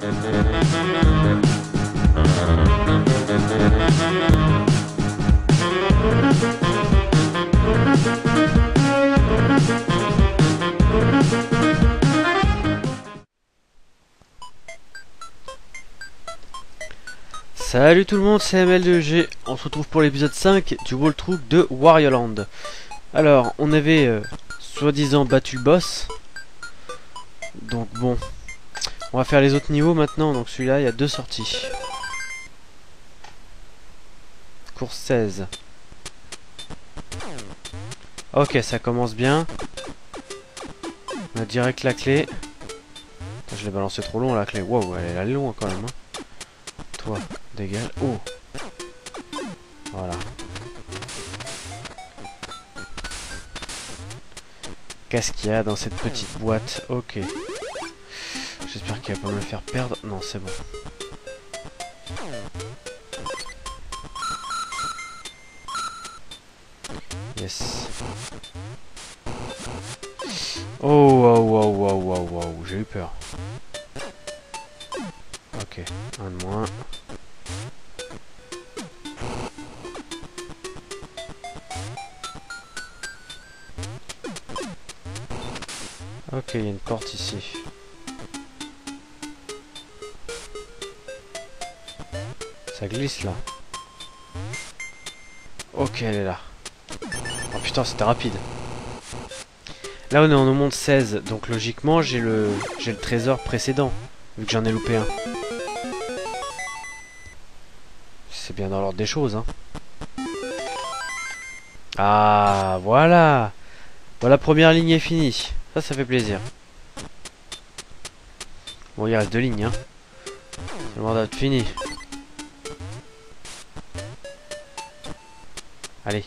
Salut tout le monde, c'est ML2G. On se retrouve pour l'épisode 5 du walkthrough de Wario Land. Alors, on avait soi-disant battu le boss. Donc bon, on va faire les autres niveaux maintenant. Donc celui-là, il y a 2 sorties. Course 16. Ok, ça commence bien. On a direct la clé. Attends, je l'ai balancé trop long la clé. Wow, elle est allée loin quand même. Hein. Toi, dégage. Oh! Voilà. Qu'est-ce qu'il y a dans cette petite boîte? Ok. J'espère qu'il va pas me le faire perdre. Non, c'est bon. Yes. Oh, wow, wow, wow, wow, wow. J'ai eu peur. Ok, un de moins. Ok, il y a une porte ici. Ça glisse là. Ok, elle est là. Oh putain, c'était rapide. Là, on est en monde 16, donc logiquement, j'ai le trésor précédent, vu que j'en ai loupé un. C'est bien dans l'ordre des choses, hein. Ah, voilà. Bon, la première ligne est finie. Ça fait plaisir. Bon, il reste 2 lignes, hein. C'est loin d'être fini. Allez.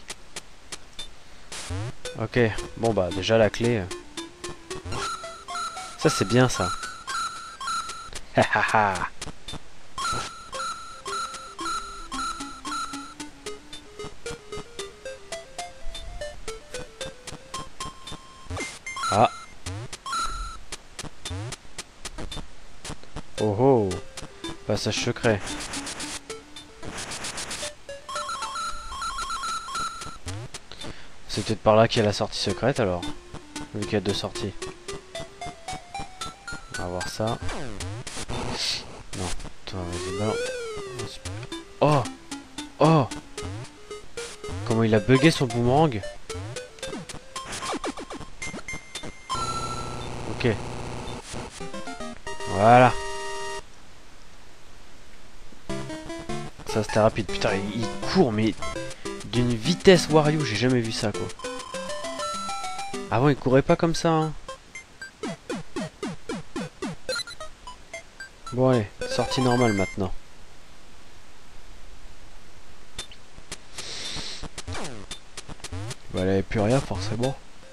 Ok. Bon, bah, déjà la clé. Ça, c'est bien, ça. Ha ha ha. Ah. Oh oh. Passage secret. C'est peut-être par là qu'il y a la sortie secrète alors. Vu qu'il y a 2 sorties. On va voir ça. Non. Toi, vas-y, balance. Oh. Oh. Comment il a bugué son boomerang. Ok. Voilà. Ça c'était rapide. Putain, il court mais d'une vitesse Wario, j'ai jamais vu ça quoi. Avant il courait pas comme ça. Hein. Bon allez, sortie normale maintenant. Bah, elle avait plus rien forcément.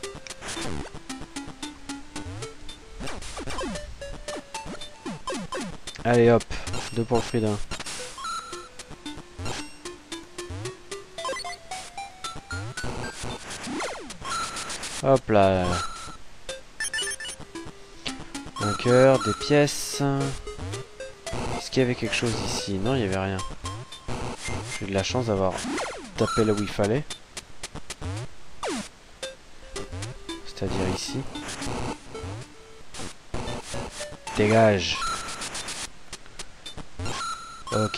Allez hop, 2 pour le prix d'un. Hop là. Un cœur, des pièces. Est-ce qu'il y avait quelque chose ici? Non, il n'y avait rien. J'ai eu de la chance d'avoir tapé là où il fallait. C'est-à-dire ici. Dégage. Ok.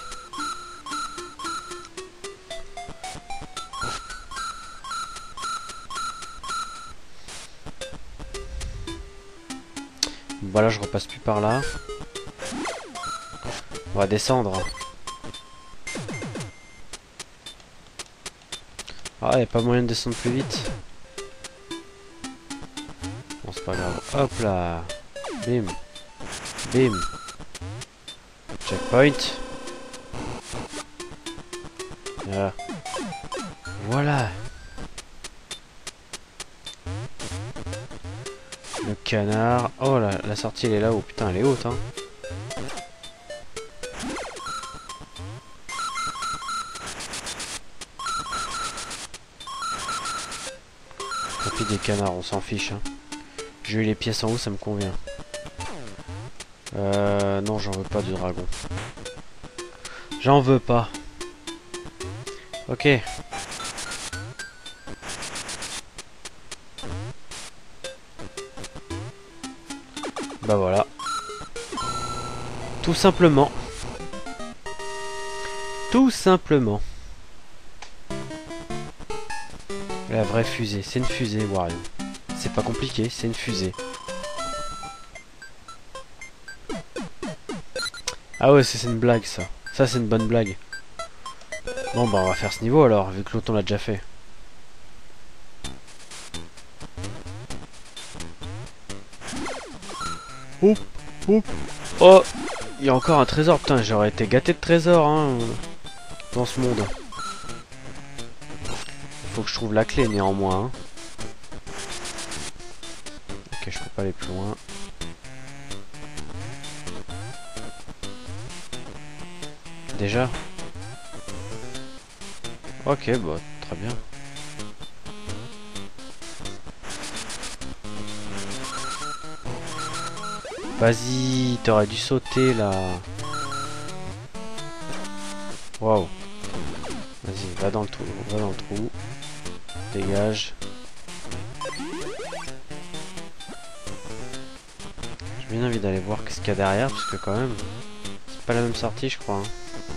Voilà, je repasse plus par là. On va descendre. Ah, il n'y a pas moyen de descendre plus vite. Bon, c'est pas grave. Hop là. Bim. Bim. Checkpoint. Voilà. Voilà. Le canard. Oh là, la sortie elle est là-haut. Putain, elle est haute, hein. Tant pis des canards, on s'en fiche. Hein. J'ai eu les pièces en haut, ça me convient. Non, j'en veux pas du dragon. J'en veux pas. Ok. Bah voilà. Tout simplement. Tout simplement. La vraie fusée. C'est une fusée, Wario. C'est pas compliqué, c'est une fusée. Ah ouais, c'est une blague ça. Ça c'est une bonne blague. Bon bah on va faire ce niveau alors, vu que l'autre on l'a déjà fait. Oup, oup. Oh, il y a encore un trésor. Putain, j'aurais été gâté de trésors hein, dans ce monde. Faut que je trouve la clé néanmoins. Hein. Ok, je peux pas aller plus loin. Déjà. Ok, bah très bien. Vas-y, t'aurais dû sauter là. Waouh. Vas-y, va dans le trou, va dans le trou. Dégage. J'ai bien envie d'aller voir qu'est-ce qu'il y a derrière, parce que quand même, c'est pas la même sortie, je crois. Hein.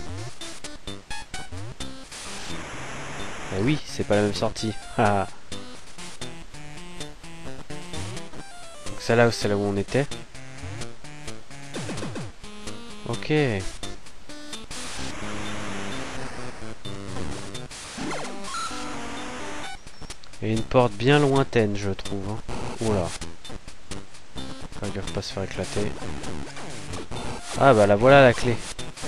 Eh oui, c'est pas la même sortie. Donc c'est là où on était. Ok. Et une porte bien lointaine, je trouve. Hein. Oula. Faire gaffe pas se faire éclater. Ah bah la voilà la clé.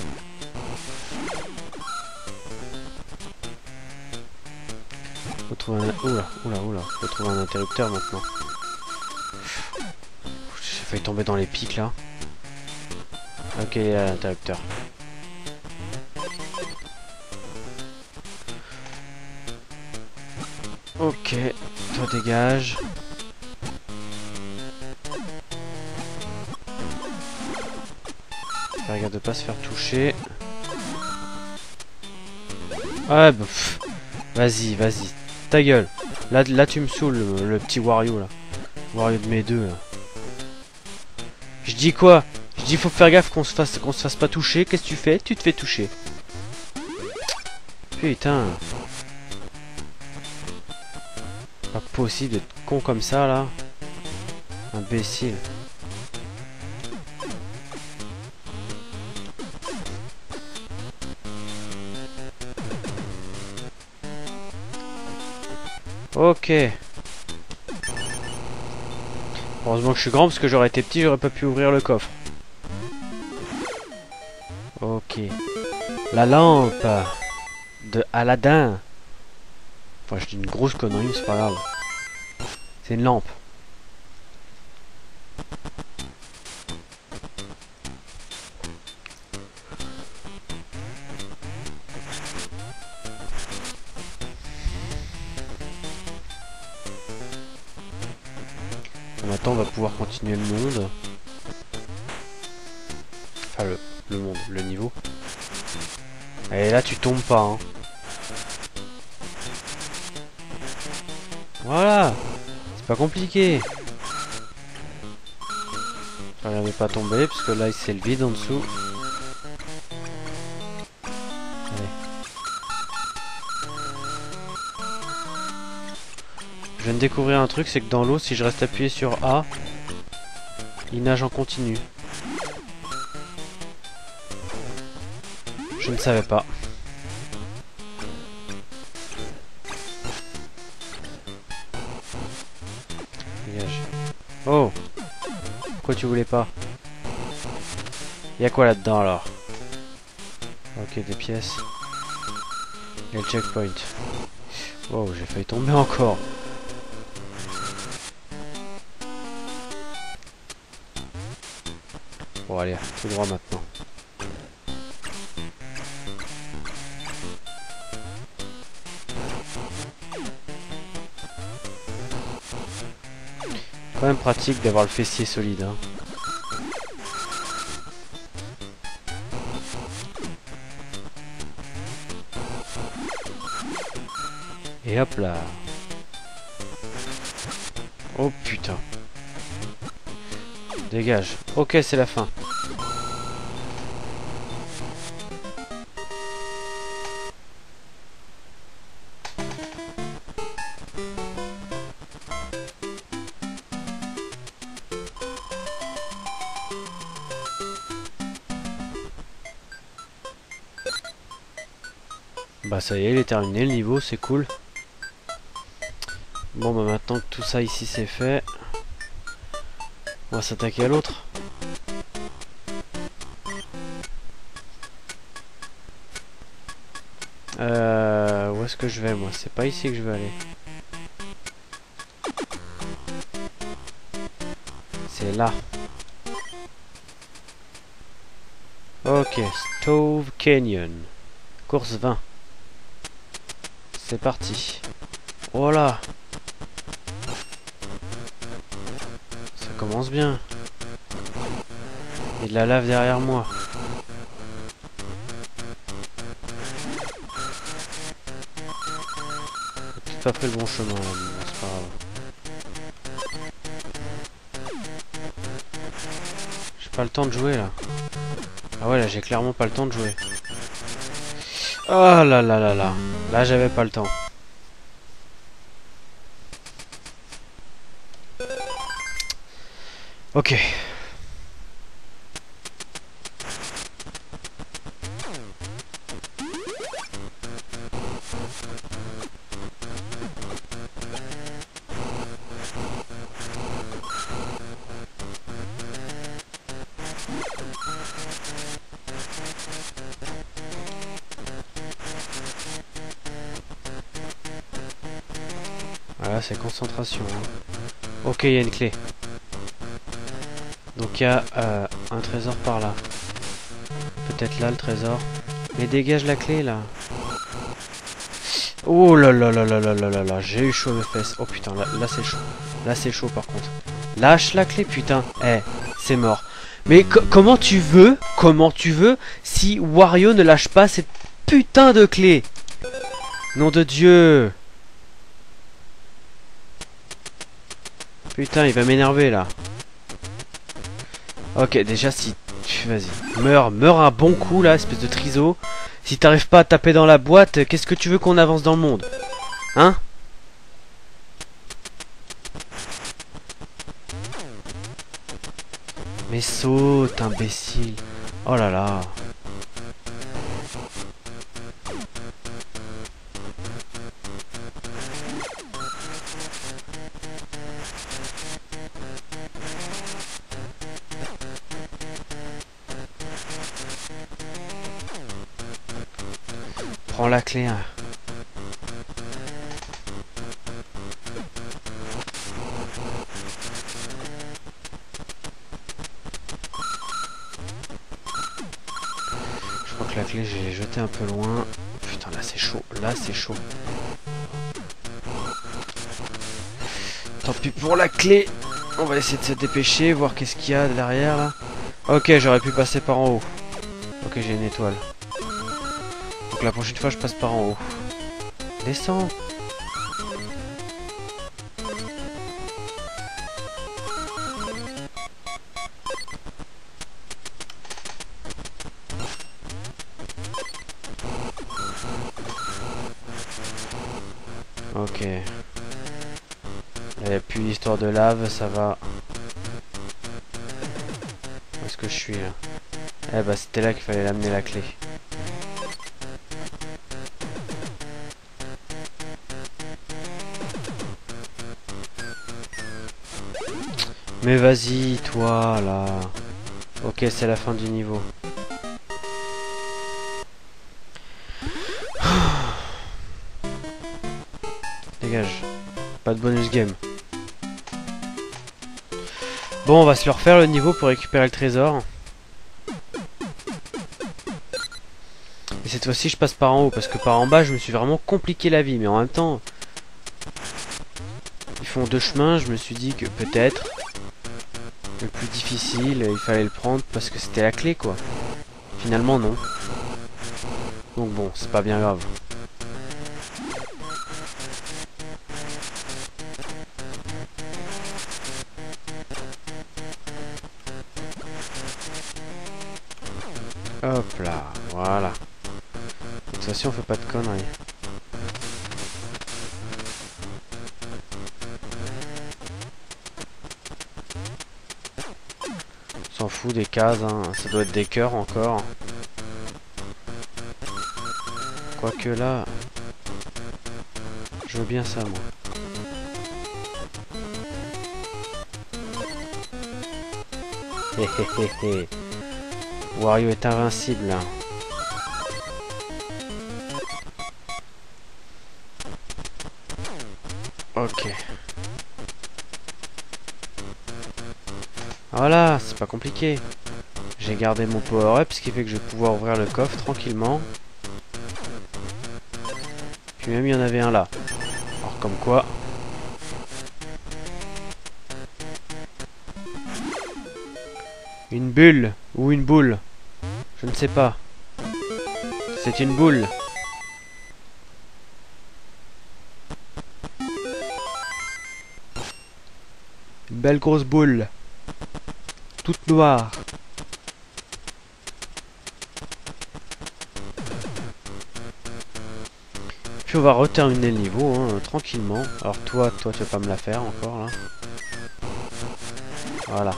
Faut trouver un... Oula. Faut trouver un interrupteur maintenant. J'ai failli tomber dans les pics là. Ok, il y a l'interrupteur. Ok, toi dégage. Regarde de pas se faire toucher. Ouais, bah, vas-y, ta gueule. Là tu me saoules, le petit Wario là. Wario de mes deux là. Je dis quoi? Je dis faut faire gaffe qu'on se fasse pas toucher. Qu'est-ce que tu fais? Tu te fais toucher. Putain. Pas possible d'être con comme ça là. Imbécile. Ok. Heureusement que je suis grand parce que j'aurais été petit, j'aurais pas pu ouvrir le coffre. Ok. La lampe de Aladdin. Enfin, je dis une grosse connerie, mais c'est pas grave. C'est une lampe. Maintenant, on va pouvoir continuer le monde. Enfin, le monde, le niveau. Et là, tu tombes pas, hein. Voilà. C'est pas compliqué. Regardez pas tomber, parce que là, c'est le vide en dessous. Allez. Je viens de découvrir un truc, c'est que dans l'eau, si je reste appuyé sur A, il nage en continu. Je ne savais pas. Dégage. Oh! Pourquoi tu voulais pas? Y'a quoi là-dedans alors? Ok, des pièces. Et le checkpoint. Oh, j'ai failli tomber encore. Bon, allez, tout droit maintenant. Quand même pratique d'avoir le fessier solide. Hein. Et hop là. Oh putain. Dégage. Ok, c'est la fin. Bah ça y est, il est terminé le niveau, c'est cool. Bon bah maintenant que tout ça ici c'est fait, on va s'attaquer à l'autre. Où est-ce que je vais moi? C'est pas ici que je vais aller. C'est là. Ok, Stove Canyon. Course 20. C'est parti. Voilà. Ça commence bien. Il y a de la lave derrière moi. J'ai peut-être pas pris le bon chemin là, mais bon, c'est pas grave. J'ai pas le temps de jouer là. Ah ouais, là j'ai clairement pas le temps de jouer. Oh là là là là. Là j'avais pas le temps. Ok. Voilà, c'est concentration. Hein. Ok, il y a une clé. Donc il y a un trésor par là. Peut-être là le trésor. Mais dégage la clé là. Oh là là là là là là là là. J'ai eu chaud aux fesses. Oh putain, là c'est chaud. Là c'est chaud par contre. Lâche la clé putain. Eh, c'est mort. Mais comment tu veux si Wario ne lâche pas cette putain de clé? Nom de Dieu. Putain, il va m'énerver là. Ok, déjà si... Vas-y, meurs un bon coup là, espèce de triso. Si t'arrives pas à taper dans la boîte, qu'est-ce que tu veux qu'on avance dans le monde? Hein? Mais saute, imbécile. Oh là là. Prends la clé. Hein. Je crois que la clé, je l'ai jetée un peu loin. Putain, là c'est chaud. Là c'est chaud. Tant pis pour la clé. On va essayer de se dépêcher, voir qu'est-ce qu'il y a derrière là. Ok, j'aurais pu passer par en haut. Ok, j'ai une étoile. Donc la prochaine fois, je passe par en haut. Descends. Ok. Il n'y a plus d'histoire de lave, ça va. Où est-ce que je suis là? Eh bah c'était là qu'il fallait l'amener la clé. Mais vas-y, toi, là. Ok, c'est la fin du niveau. Dégage. Pas de bonus game. Bon, on va se le refaire le niveau pour récupérer le trésor. Et cette fois-ci, je passe par en haut, parce que par en bas, je me suis vraiment compliqué la vie. Mais en même temps, ils font deux chemins, je me suis dit que peut-être... le plus difficile, il fallait le prendre parce que c'était la clé quoi. Finalement non. Donc bon, c'est pas bien grave. Hop là, voilà. Cette fois-ci, on fait pas de conneries. On s'en fout des cases, hein. Ça doit être des cœurs encore. Quoique là, je veux bien ça, moi. Hé hé hé hé. Wario est invincible. Hein. Ok. Voilà, c'est pas compliqué. J'ai gardé mon power-up, ce qui fait que je vais pouvoir ouvrir le coffre tranquillement. Puis même il y en avait un là. Alors comme quoi... Une bulle ou une boule. Je ne sais pas. C'est une boule. Une belle grosse boule. Toute noire. Puis on va reterminer le niveau hein, tranquillement. Alors toi tu vas pas me la faire encore là. Voilà.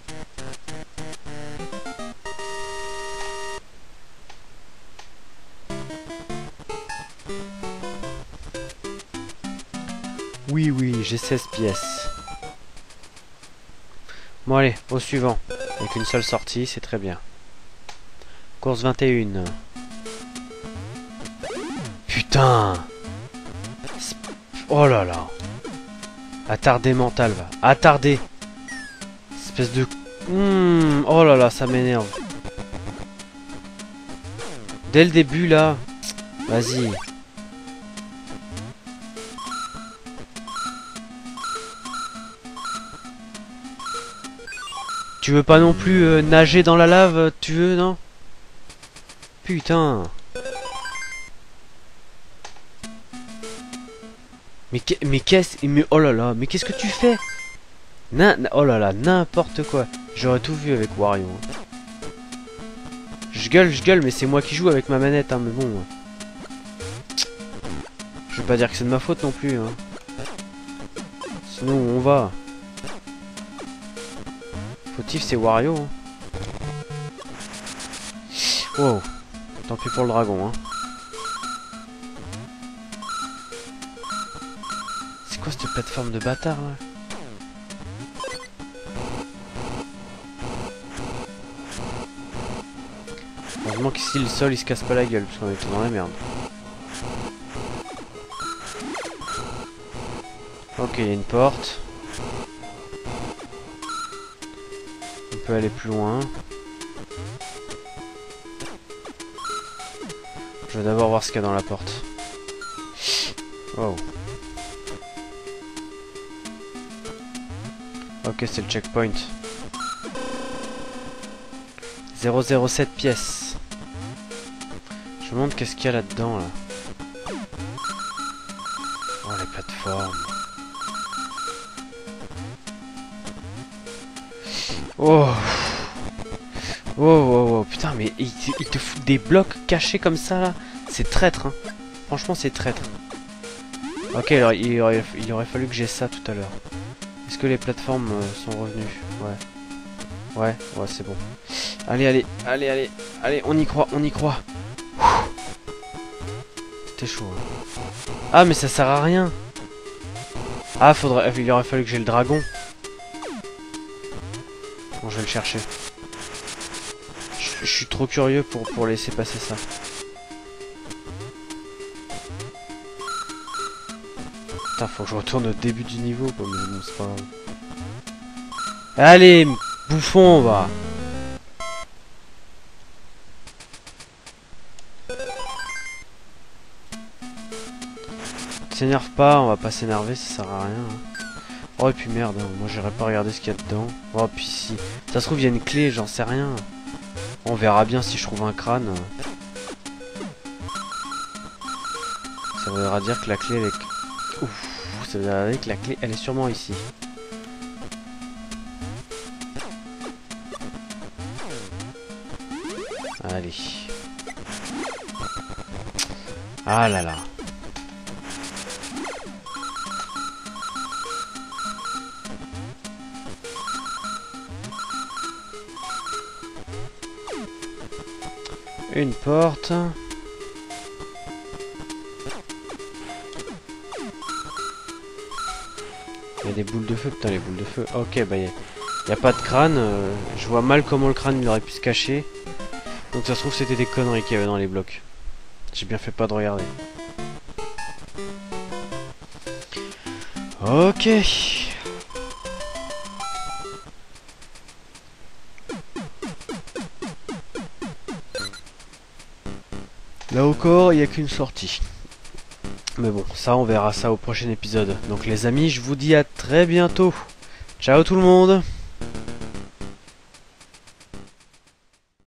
Oui, oui, j'ai 16 pièces. Bon allez, au suivant. Avec une seule sortie, c'est très bien. Course 21. Putain! Oh là là! Attardé mental, va. Attardé! Espèce de... Oh là là, ça m'énerve. Dès le début, là... Vas-y. Tu veux pas non plus nager dans la lave, tu veux, non? Putain. Mais qu'est-ce... Mais oh là là, mais qu'est-ce que tu fais? Oh là là, n'importe quoi. J'aurais tout vu avec Wario. Je gueule, mais c'est moi qui joue avec ma manette, hein, mais bon. Je veux pas dire que c'est de ma faute non plus, hein. Sinon, on va. Fautif, c'est Wario, hein. Wow. Tant pis pour le dragon, hein. C'est quoi cette plateforme de bâtard, là? Heureusement qu'ici, le sol, il se casse pas la gueule, parce qu'on est dans la merde. Ok, il y a une porte. On peut aller plus loin. Je vais d'abord voir ce qu'il y a dans la porte. Wow. Ok, c'est le checkpoint. 007 pièces. Je me demande qu'est-ce qu'il y a là-dedans, là. Oh, les plateformes. Oh. Oh, oh, oh, putain, mais il te fout des blocs cachés comme ça, là. C'est traître, hein. Franchement, c'est traître. Ok, alors il aurait fallu que j'ai ça tout à l'heure. Est-ce que les plateformes sont revenues? Ouais. Ouais, c'est bon. Allez, on y croit, on y croit. C'était chaud. Hein. Ah, mais ça sert à rien. Ah, il aurait fallu que j'ai le dragon. Bon, je vais le chercher. Je suis trop curieux pour laisser passer ça. Putain, faut que je retourne au début du niveau, quoi, mais bon, c'est pas grave. Allez, bouffon, va. S'énerve pas, on va pas s'énerver, ça sert à rien. Hein. Oh, et puis merde, hein, moi j'irai pas regarder ce qu'il y a dedans. Oh, puis si. Ça se trouve, il y a une clé, j'en sais rien. On verra bien si je trouve un crâne. Ça voudra dire que la clé, elle est... Ouf, ça voudra dire que la clé, elle est sûrement ici. Allez. Ah là là. Une porte. Il y a des boules de feu, putain les boules de feu. Ok, bah y a pas de crâne. Je vois mal comment le crâne il aurait pu se cacher. Donc ça se trouve c'était des conneries qu'il y avait dans les blocs. J'ai bien fait pas de regarder. Ok. Là encore, il n'y a qu'une sortie. Mais bon, ça on verra ça au prochain épisode. Donc les amis, je vous dis à très bientôt. Ciao tout le monde.